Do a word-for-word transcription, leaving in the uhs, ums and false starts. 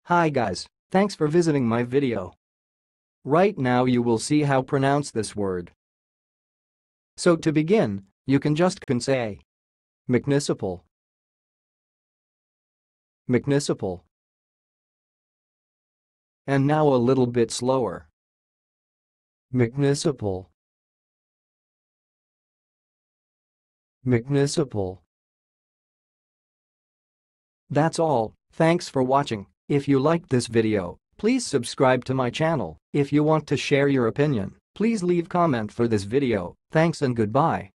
Hi guys, thanks for visiting my video. Right now you will see how pronounce this word. So to begin, you can just can say Mucnicipal. Mucnicipal. And now a little bit slower. Mucnicipal. Mucnicipal. That's all, thanks for watching. If you liked this video, please subscribe to my channel. If you want to share your opinion, please leave comment for this video. Thanks and goodbye.